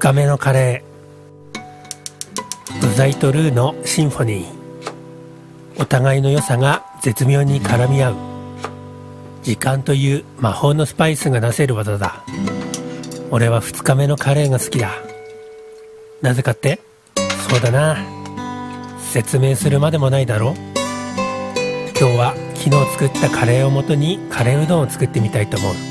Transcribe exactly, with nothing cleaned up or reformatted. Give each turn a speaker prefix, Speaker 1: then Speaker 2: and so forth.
Speaker 1: かめのカレー、具材とルーのシンフォニー。お互いの良さが絶妙に絡み合う。時間という魔法のスパイスがなせる技だ。俺はふつかめのカレーが好きだ。なぜかって？そうだな、説明するまでもないだろ。今日は昨日作ったカレーをもとにカレーうどんを作ってみたいと思う。